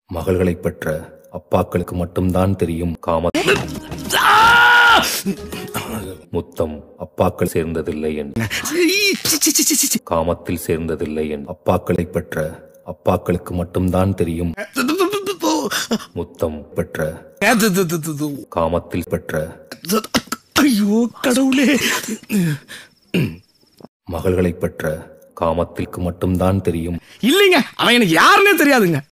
மகள்களைப் பெற்ற அப்பாக்களுக்கு மட்டும்தான் தெரியும் முத்தம் அப்பாக்கள் சேர்ந்ததில்லை காமத்தில் சேர்ந்ததில்லை அப்பாக்களைப் பெற்ற அப்பாக்களுக்கு மட்டும்தான் தெரியும் முத்தம் பெற்ற காமத்தில் பெற்ற. ஐயோ கடவுளே. மகள்களைப் பெற்ற காமத்திற்கு மட்டும்தான் தெரியும். இல்லைங்க, அவன் எனக்கு யாருன்னே தெரியாதுங்க.